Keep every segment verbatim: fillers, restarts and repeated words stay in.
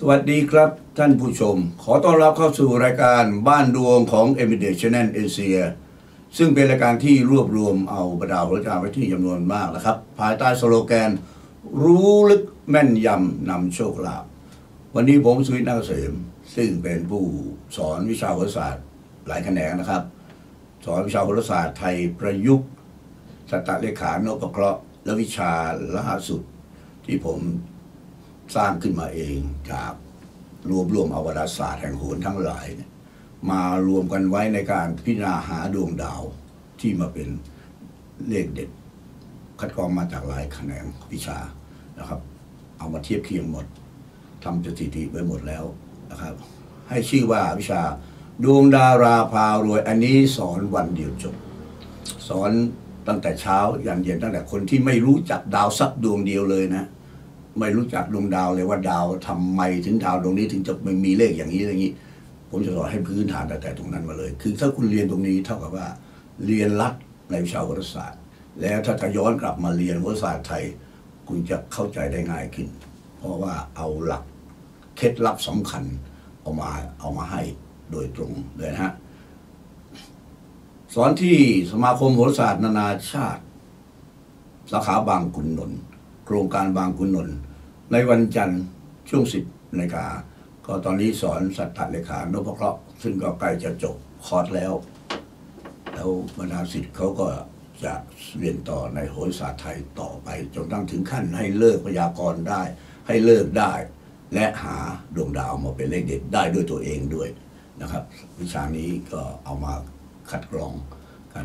วัสดีครับท่านผู้ชมขอต้อนรับเข้าสู่รายการบ้านดวงของ เอ็ม ดี Channel เอเชียซึ่งเป็นรายการที่รวบรวมเอาบรรดาโหราจารย์ไว้ที่จำนวนมากนะครับภายใต้สโลแกนรู้ลึกแม่นยำนำโชคลาภวันนี้ผมสุวิทย์นาคเกษมซึ่งเป็นผู้สอนวิชาโหราศาสตร์หลายแขนงนะครับสอนวิชาโหราศาสตร์ไทยประยุกต์สัตตเลขานพเคราะห์และวิชารหัสสุดที่ผมสร้างขึ้นมาเองจากรวบรวมเอาวารศาสตร์แห่งโหราทั้งหลายเนี่ยมารวมกันไว้ในการพิจารณาหาดวงดาวที่มาเป็นเลขเด็ดคัดกรองมาจากหลายแขนงวิชานะครับเอามาเทียบเคียงหมดทำสถิติไว้หมดแล้วนะครับให้ชื่อว่าวิชาดวงดาราพารวยอันนี้สอนวันเดียวจบสอนตั้งแต่เช้ายันเย็นตั้งแต่คนที่ไม่รู้จักดาวสักดวงเดียวเลยนะไม่รู้จักดวงดาวเลยว่าดาวทำไมถึงดาวดวงนี้ถึงจะมีเลขอย่างนี้อย่างนี้ผมจะสอนให้พื้นฐานแต่แต่ตรงนั้นมาเลยคือถ้าคุณเรียนตรงนี้เท่ากับว่าเรียนรัดในวิชาโหราศาสตร์แล้วถ้าจะย้อนกลับมาเรียนโหราศาสตร์ไทยคุณจะเข้าใจได้ง่ายขึ้นเพราะว่าเอาหลักเคล็ดลับสำคัญเอามาเอามาให้โดยตรงเลยนะฮะสอนที่สมาคมโหราศาสตร์นานาชาติสาขาบางขุนนนท์โครงการบางขุนนนท์ในวันจันทร์ช่วงสิบนาฬิกาก็ตอนนี้สอนสัตตเลขานพเคราะห์ซึ่งก็ใกล้จะจบคอร์สแล้วแล้วบรรดาศิษย์เขาก็จะเรียนต่อในโหราศาสตร์ไทยต่อไปจนตั้งถึงขั้นให้เลิกพยากรณ์ได้ให้เลิกได้และหาดวงดาวมาเป็นเลขเด็ดได้ด้วยตัวเองด้วยนะครับวิชานี้ก็เอามาคัดกรองกัน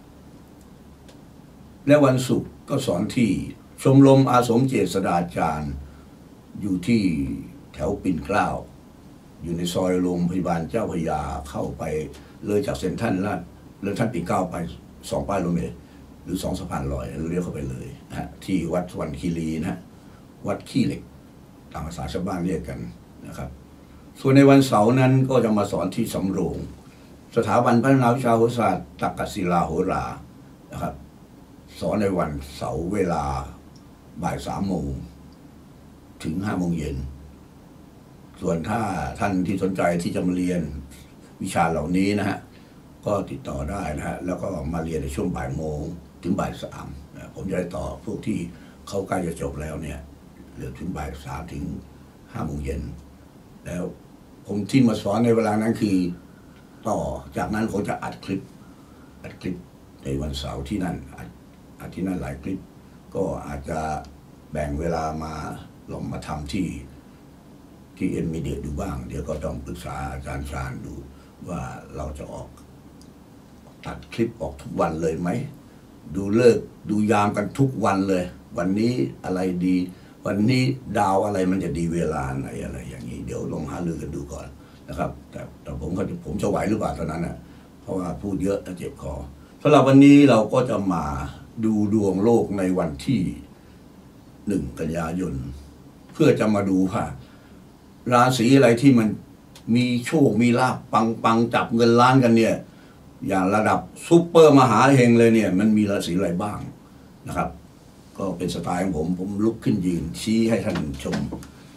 และวันศุกร์ก็สอนที่ชมรมอาสมเจษฎาจารย์อยู่ที่แถวปิ่นเกล้าอยู่ในซอยโรงพยาบาลเจ้าพระยาเข้าไปเลยจากเซ็นทรัลลาดเลยท่านปิ่นเกล้าไปสองป้ายรถเมล์หรือสองสะพานลอยเลี้ยวเข้าไปเลยนะที่วัดวันคีรีนะวัดขี้เหล็กตามภาษาชาวบ้านเรียกกันนะครับส่วนในวันเสาร์นั้นก็จะมาสอนที่สำโรงสถาบันพัฒนาวิชาโหราศาสตร์ตักกศิลาโหรานะครับสอนในวันเสาร์เวลาบ่ายสามโมงถึงห้าโมงเย็นส่วนถ้าท่านที่สนใจที่จะมาเรียนวิชาเหล่านี้นะฮะก็ติดต่อได้นะฮะแล้วก็มาเรียนในช่วงบ่ายโมงถึงบ่ายสามนะผมจะได้ต่อพวกที่เขาใกล้จะจบแล้วเนี่ยเหลือถึงบ่ายสามถึงห้าโมงเย็นแล้วผมที่มาสอนในเวลานั้นคือต่อจากนั้นผมจะอัดคลิปอัดคลิปในวันเสาร์ที่นั่นอัดอัดที่นั่นหลายคลิปก็อาจจะแบ่งเวลามาลองมาทำที่ที่เอ็นมีเดียดูบ้างเดี๋ยวก็ต้องปรึกษาอาจารย์ชาญดูว่าเราจะออกตัดคลิปออกทุกวันเลยไหมดูเลิกดูยามกันทุกวันเลยวันนี้อะไรดีวันนี้ดาวอะไรมันจะดีเวลาไหนอะไรอย่างนี้เดี๋ยวลองหาลือกันดูก่อนนะครับแต่แต่ผมก็ผมจะไหวหรือเปล่าตอนนั้นนะเพราะว่าพูดเยอะแล้วเจ็บคอสำหรับวันนี้เราก็จะมาดูดวงโลกในวันที่หนึ่งกันยายนเพื่อจะมาดูว่าราศีอะไรที่มันมีโชคมีลาภปังปังจับเงินล้านกันเนี่ยอย่างระดับซุปเปอร์มหาเฮงเลยเนี่ยมันมีราศีอะไรบ้างนะครับก็เป็นสไตล์ของผมผมลุกขึ้นยืนชี้ให้ท่านชม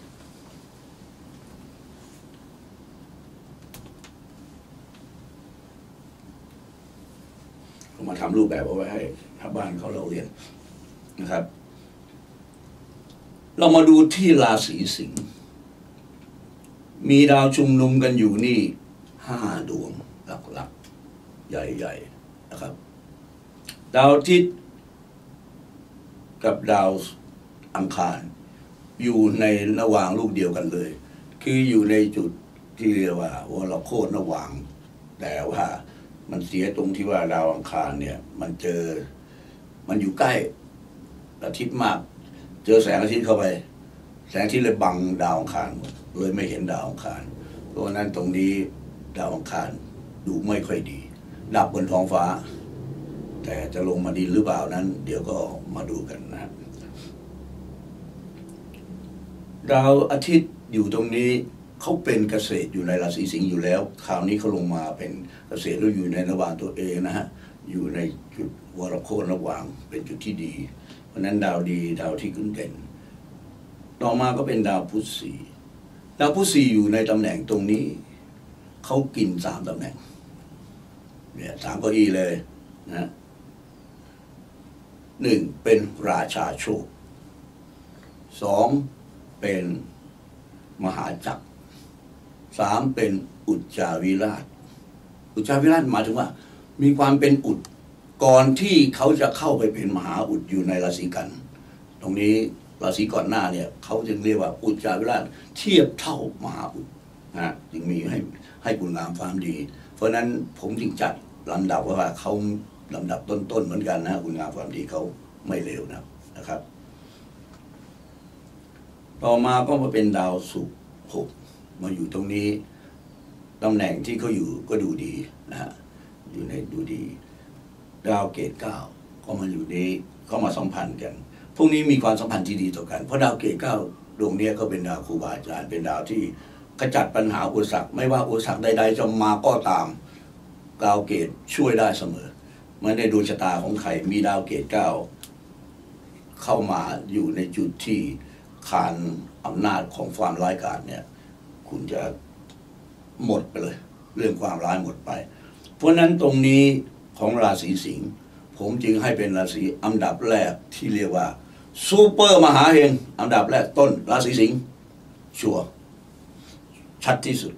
มาทำรูปแบบเอาไว้ให้ชาวบ้านเขาเราเรียนนะครับเรามาดูที่ราศีสิงห์มีดาวชุมนุมกันอยู่นี่ห้าดวงหลักๆใหญ่ๆนะครับดาวอาทิตย์กับดาวอังคารอยู่ในระหว่างลูกเดียวกันเลยคืออยู่ในจุดที่เรียกว่าวรโคตรระหว่างแต่ว่ามันเสียตรงที่ว่าดาวอังคารเนี่ยมันเจอมันอยู่ใกล้อาทิตย์มากเจอแสงอาทิตย์เข้าไปแสงอาทิตย์เลยบังดาวอังคารหมดเลยไม่เห็นดาวอังคารเพราะนั้นตรงนี้ดาวอังคารดูไม่ค่อยดีดับบนท้องฟ้าแต่จะลงมาดินหรือเปล่านั้นเดี๋ยวก็มาดูกันนะดาวอาทิตย์อยู่ตรงนี้เขาเป็นเกษตรอยู่ในราศีสิงห์อยู่แล้วคราวนี้เขาลงมาเป็นเกษตรแล้วอยู่ในระหว่างตัวเองนะฮะอยู่ในจุดวรโคตรระหว่างเป็นจุดที่ดีเพราะนั้นดาวดีดาวที่ขึ้นเด่นต่อมาก็เป็นดาวพุธสีดาวพุธสี่อยู่ในตำแหน่งตรงนี้เขากินสามตำแหน่งเนี่ยสามเก้าอี้เลยนะหนึ่งเป็นราชาโชคสองเป็นมหาจักรสามเป็นอุจจาวิราชอุจจาวิราชหมายถึงว่ามีความเป็นอุดก่อนที่เขาจะเข้าไปเป็นมหาอุดอยู่ในราศีกันตรงนี้ราศีก่อนหน้าเนี่ยเขาจึงเรียกว่าอุจจาวิราชเทียบเท่ามหาอุดนะจึงมีให้ให้คุณงามความดีเพราะนั้นผมจึงจัดลำดับว่าเขาลำดับต้นๆเหมือนกันนะคุณงามความดีเขาไม่เลวนะนะครับต่อมาก็มาเป็นดาวศุกร์หกมาอยู่ตรงนี้ตำแหน่งที่เขาอยู่ก็ดูดีนะฮะอยู่ในดูดีดาวเกตเก้าก็มาอยู่นี้ก็มาสัมพันธ์กันพวกนี้มีความสัมพันธ์ที่ดีต่อกันเพราะดาวเกตเก้าดวงนี้ก็เป็นดาวครูบาอาจารย์เป็นดาวที่ขจัดปัญหาอุปสรรคไม่ว่าอุปสรรคใดๆจะมาก็ตามดาวเกตช่วยได้เสมอเมื่อในดวงชะตาของใครมีดาวเกตเก้าเข้ามาอยู่ในจุดที่ขานอำนาจของความร้ายกาจเนี่ยคุณจะหมดไปเลยเรื่องความร้ายหมดไปเพราะนั้นตรงนี้ของราศีสิงห์ผมจึงให้เป็นราศีอันดับแรกที่เรียกว่าซูเปอร์มหาเฮงอันดับแรกต้นราศีสิงห์ชัวร์ชัดที่สุด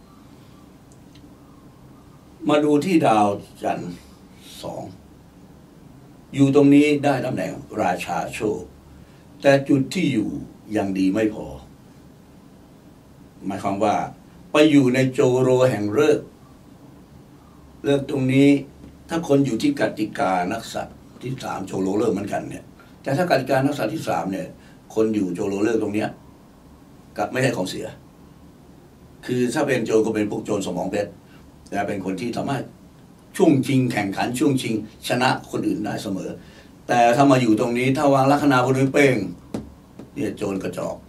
มาดูที่ดาวจันทร์สองอยู่ตรงนี้ได้ตำแหน่งราชาโชคแต่จุดที่อยู่ยังดีไม่พอหมายความว่าไปอยู่ในโจโรแห่งฤกษ์เลิกตรงนี้ถ้าคนอยู่ที่กติกานักสัตว์ที่สามโจโรเลิกเหมือนกันเนี่ยแต่ถ้ากติกานักสัตว์ที่สามเนี่ยคนอยู่โจโรเลิกตรงเนี้ยกับไม่ใช่ของเสียคือถ้าเป็นโจรก็เป็นพวกโจรสมองเพชรแต่เป็นคนที่สามารถช่วงชิงแข่งขันช่วงชิงชนะคนอื่นได้เสมอแต่ถ้ามาอยู่ตรงนี้ถ้าวางลัคนาบนนิ้วเป้งเนี่ยโจรกระจอก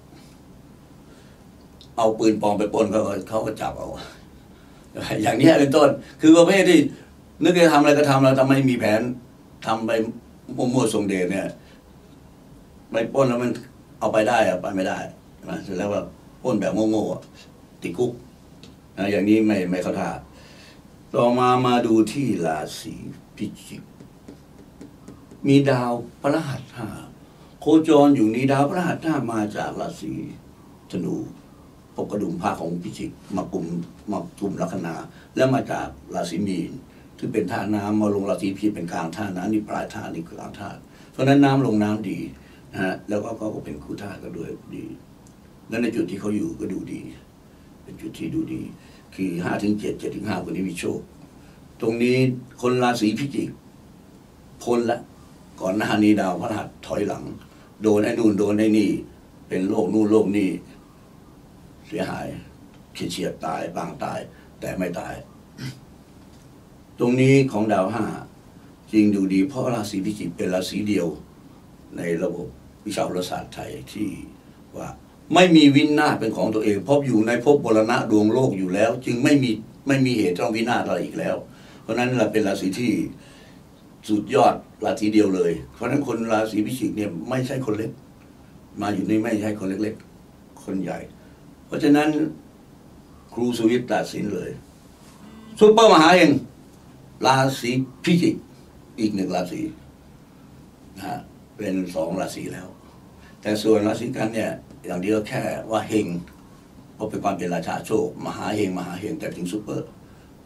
เอาปืนปลอมไปปล้นเขาเขาก็จับเอาอย่างนี้เป็นต้นคือประเภทที่นึกจะทำอะไรก็ทำแล้วทำไม่มีแผนทำไปมั่วๆทรงเดชเนี่ยไปปล้นแล้วมันเอาไปได้อะไปไม่ได้นะเสร็จแล้วว่าปล้นแบบโง่ๆติดคุกนะอย่างนี้ไม่ไม่เข้าท่าต่อมามาดูที่ราศีพิจิกมีดาวพฤหัสห้าโคจรอยู่นี้ดาวพฤหัสห้ามาจากราศีธนูปกกระดุมผ้าของพิจิกมากลุ่มมากลุ่มลัคนาแล้วมาจากราศีมีนที่เป็นท่าน้ำมาลงราศีพิจิกเป็นกลางท่าน้ำนี่ปลายท่านี่กลางท่าเพราะนั้นน้ำลงน้ำดีนะฮะแล้วก็เขาก็เป็นคู่ท่ากันด้วยดีและในจุดที่เขาอยู่ก็ดูดีเป็นจุดที่ดูดีคือห้าถึงเจ็ดเจ็ดถึงห้าคนนี้มีโชคตรงนี้คนราศีพิจิกพ้นละก่อนหน้านี้ดาวพฤหัสถอยหลังโดนไอ้นู่นโดนไอ้นี่เป็นโรคนู่นโรคนี่เสียหายเฉียดตายบางตายแต่ไม่ตาย ตรงนี้ของดาวห้าจริงดูดีเพราะราศีพิจิกเป็นราศีเดียวในระบบวิชาโหราศาสตร์ไทยที่ว่าไม่มีวินาศเป็นของตัวเองเพราะอยู่ในภพมรณะดวงโลกอยู่แล้วจึงไม่มีไม่มีเหตุต้องวินาศอะไรอีกแล้วเพราะนั้นเราเป็นราศีที่สุดยอดราศีเดียวเลยเพราะนั้นคนราศีพิจิกเนี่ยไม่ใช่คนเล็กมาอยู่นี่ไม่ใช่คนเล็กๆคนใหญ่เพราะฉะนั้นครูสุวิทย์ตัดสินเลยซุปเปอร์มหาเฮงราศีพิจิกอีกหนึ่งราศีนะฮะเป็นสองราศีแล้วแต่ส่วนราศีกันเนี่ยอย่างเดียวแค่ว่าเฮงเพราะเป็นความเป็นราชาโชคมหาเฮงมหาเฮงแต่ถึงซุปเปอร์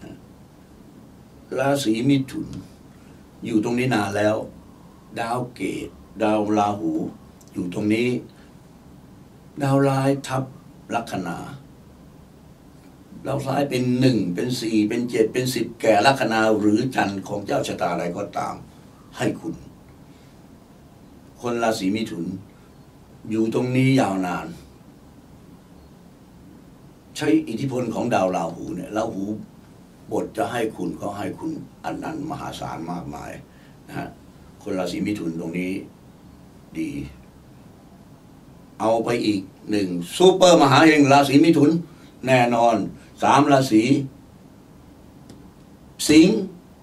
ราศีมิถุนอยู่ตรงนี้นานแล้วดาวเกตดาวราหูอยู่ตรงนี้ดาวร้ายทับลัคนาดาวร้ายเป็นหนึ่งเป็นสี่เป็นเจ็ดเป็นสิบแก่ลัคนาหรือจันทร์ของเจ้าชะตาอะไรก็ตามให้คุณคนราศีมิถุนอยู่ตรงนี้ยาวนานใช้อิทธิพลของดาวราหูเนี่ยราหูบทจะให้คุณก็ให้คุณอันนันต์มหาศาลมากมายนะฮะคนราศีมิถุนตรงนี้ดีเอาไปอีกหนึ่งซูเปอร์มหาเฮงราศีมิถุนแน่นอนสามราศีสิงห์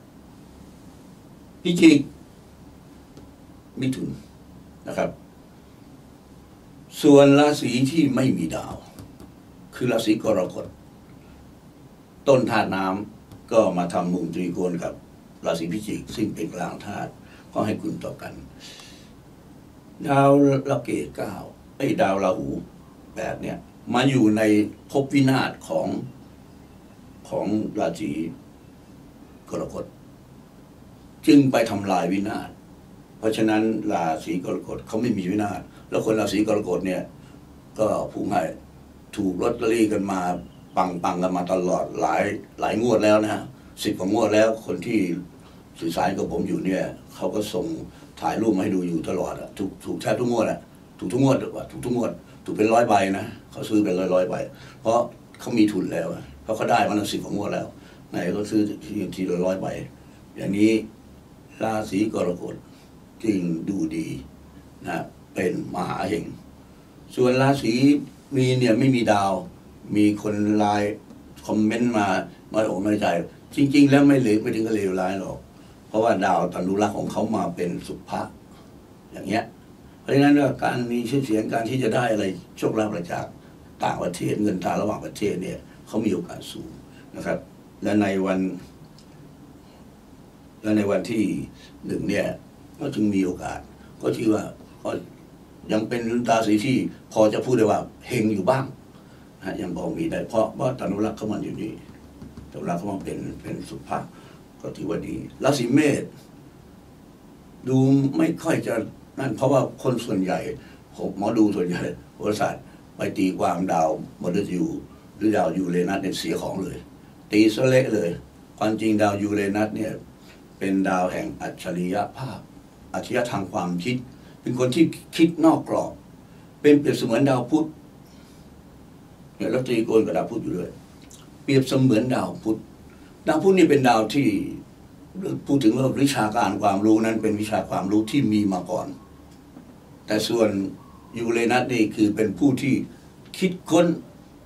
พิจิกมิถุนนะครับส่วนราศีที่ไม่มีดาวคือราศีกรกฎต้นธาตุน้ำก็มาทำมุมตรีโกณกับราศีพิจิกซึ่งเป็นกลางธาตุก็ให้คุณต่อกันดาวราเกตเก้าไอ้ดาวราหูแบบเนี้ยมาอยู่ในภพวินาศของของราศีกรกฎจึงไปทำลายวินาศเพราะฉะนั้นราศีกรกฎเขาไม่มีวินาศแล้วคนราศีกรกฎเนี่ยก็ผู้ให้ถูกลอตเตอรี่กันมาปังปังกันมาตลอดหลายหลายงวดแล้วนะฮะสิบกว่างวดแล้วคนที่สื่อสารกับผมอยู่เนี่ยเขาก็ส่งถ่ายรูปมาให้ดูอยู่ตลอดอะถูกถูกแทบทุกงวดอะถูกทุกงวดว่าถูกทุกงวดถูกเป็นร้อยใบนะเขาซื้อเป็นร้อยร้อยใบเพราะเขามีทุนแล้วเพราะเขาได้มาตั้งสิบกว่างวดแล้วไหนก็ซื้อทีทีละร้อยใบอย่างนี้ราศีกรกฎจริงดูดีนะเป็นมหาเฮงส่วนราศีมีนเนี่ยไม่มีดาวมีคนไลน์คอมเมนต์มาน้อยอกน้อยใจจริงๆแล้วไม่เลวไม่ถึงกับเลวร้ายหรอกเพราะว่าดาวตนุรักษ์ของเขามาเป็นสุภะอย่างเงี้ยเพราะฉะนั้นการมีชื่อเสียงการที่จะได้อะไรโชคลาภจากต่างประเทศเงินตราระหว่างประเทศเนี่ยเขามีโอกาสสูงนะครับและในวันและในวันที่หนึ่งเนี่ยก็จึงมีโอกาสก็ชื่อว่าก็ยังเป็นราศีที่พอจะพูดได้ว่าเฮงอยู่บ้างนะยังพอมีได้เพราะว่าตนุรักษ์เขามันอยู่นี่ตนุรักษ์เขามันเป็นเป็นสุภาพก็ถือว่าดีราศีเมษดูไม่ค่อยจะนั่นเพราะว่าคนส่วนใหญ่หมอดูส่วนใหญ่โหราศาสตร์ไปตีความดาวมฤตยูหรือดาวยูเรนัสเนี่ยเสียของเลยตีซะเละเลยความจริงดาวยูเรนัสเนี่ยเป็นดาวแห่งอัจฉริยภาพอัจฉริยะทางความคิดเป็นคนที่คิดนอกกรอบเป็นเปรียบเสมือนดาวพุธเนี่ยแล้วตรีโกณกับดาวพุธอยู่ด้วยเปรียบเสมือนดาวพุธดาวพุธนี่เป็นดาวที่พูดถึงเรื่องวิชาการความรู้นั้นเป็นวิชาความรู้ที่มีมาก่อนแต่ส่วนยูเรนัสนี่คือเป็นผู้ที่คิดค้น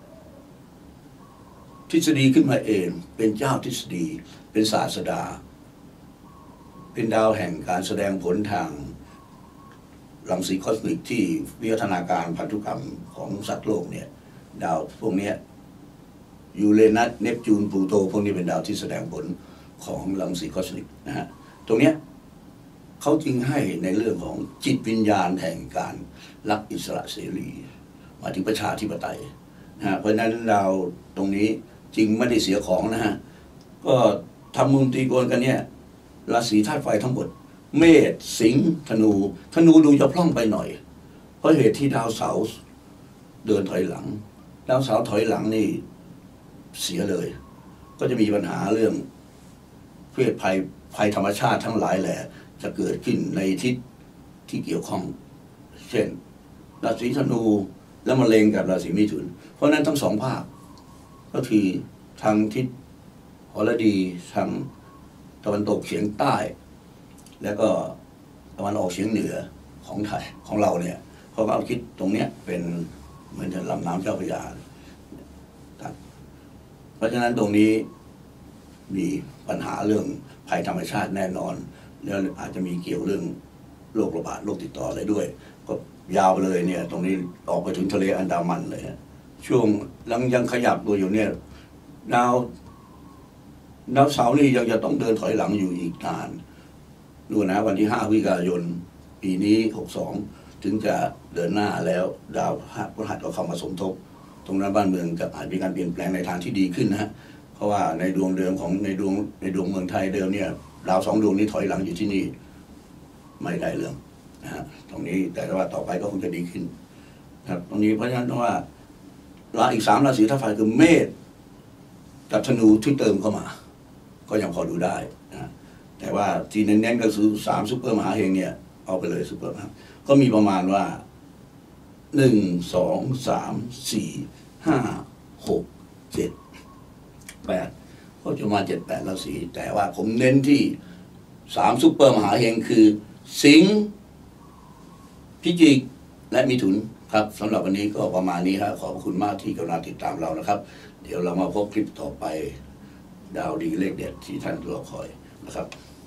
ทฤษฎีขึ้นมาเองเป็นเจ้าทฤษฎีเป็นศาสดาเป็นดาวแห่งการแสดงผลทางรังสีคอสมิกที่วิวัฒนาการพันธุกรรมของสัตว์โลกเนี่ยดาวพวกนี้ยูเรนัสเนปจูนพลูโตพวกนี้เป็นดาวที่แสดงผลของรังสีคอสมิกนะฮะตรงเนี้ยเขาจึงให้ในเรื่องของจิตวิญญาณแห่งการรักอิสระเสรีมาถึงประชาธิปไตยนะฮะเพราะฉะนั้นดาวตรงนี้จริงไม่ได้เสียของนะฮะก็ทำมุมตีโกนกันเนี่ยราศีธาตุไฟทั้งหมดเมษสิงห์ธนูธนูดูจะพล่องไปหน่อยเพราะเหตุที่ดาวเสาร์เดินถอยหลังดาวเสาร์ถอยหลังนี่เสียเลยก็จะมีปัญหาเรื่องเพศภัยภัยธรรมชาติทั้งหลายแหละจะเกิดขึ้นในทิศที่เกี่ยวข้องเช่นราศีธนูแล้วมะเร็งกับราศีมิถุนเพราะนั้นทั้งสองภาคก็คือทางทิศหฤดีทางตะวันตกเฉียงใต้แล้วก็ตะวันออกเฉียงเหนือของไทยของเราเนี่ยเขาก็เอาคิดตรงเนี้ยเป็นเหมือนลำน้ำเจ้าพระยาเพราะฉะนั้นตรงนี้มีปัญหาเรื่องภัยธรรมชาติแน่นอนแล้วอาจจะมีเกี่ยวเรื่องโรคระบาดโรคติดต่ออะไรด้วยก็ยาวเลยเนี่ยตรงนี้ออกไปถึงทะเลอันดามันเลยช่วงยังยังขยับตัวอยู่เนี่ยดาวดาวเสาร์นี่ยังจะต้องเดินถอยหลังอยู่อีกนานดูนะวันที่ห้าพฤศจิกายนปีนี้หกสองถึงจะเดินหน้าแล้วดาวพฤหัสก็เข้ามาสมทบตรงนั้นบ้านเมืองจะอาจมีการเปลี่ยนแปลงในทางที่ดีขึ้นนะฮะเพราะว่าในดวงเดิมของในดวงในดวงเมืองไทยเดิมเนี่ยดาวสองดวงนี้ถอยหลังอยู่ที่นี่ไม่ได้เรื่องนะฮะตรงนี้แต่ว่าต่อไปก็คงจะดีขึ้นครับตรงนี้เพราะฉะนั้นว่าราอีกสามราศีธาตุไฟคือเมษกับธนูที่เติมเข้ามาก็ยังพอดูได้นะแต่ว่าที่เน้นๆก็คือสามซุปเปอร์มหาเฮงเนี่ยเอาไปเลยซุปเปอร์มหาก็มีประมาณว่าหนึ่งสองสามสี่ห้าหกเจ็ดแปดก็จะมาเจ็ดแปดราศีแต่ว่าผมเน้นที่สามซุปเปอร์มหาเฮงคือสิงห์พิจิกและมิถุนครับสำหรับวันนี้ก็ประมาณนี้ครับขอบคุณมากที่กรุณาติดตามเรานะครับเดี๋ยวเรามาพบคลิปต่อไปดาวดีเลขเด็ดที่ท่านรอคอยนะครับ